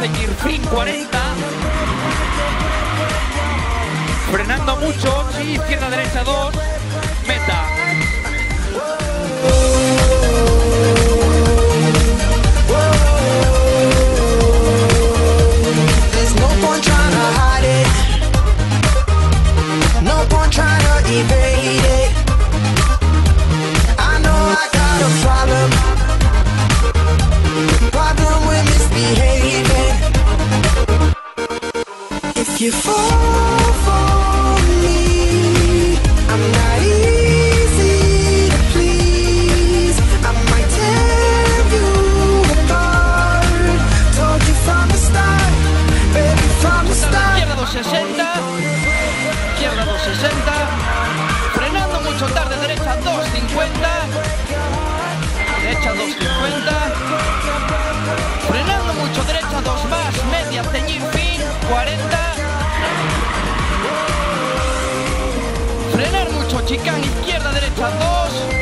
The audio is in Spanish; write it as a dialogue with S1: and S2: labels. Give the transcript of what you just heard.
S1: ceñir fin 40. Frenando mucho, sí, izquierda, derecha 2. Meta.
S2: There's no point trying to hide it. No point trying to evade it. I know I got a problem with misbehaving. If you fall for me, I'm not easy to please. I might tear you apart. Told you from the start, baby, from the start.
S1: Izquierda 260. Izquierda 260. Frenando mucho tarde, derecha 250. Derecha 250. Frenando mucho, derecha 2 más. Media, ceñir fin 40. Frenar mucho, chicán, izquierda, derecha 2.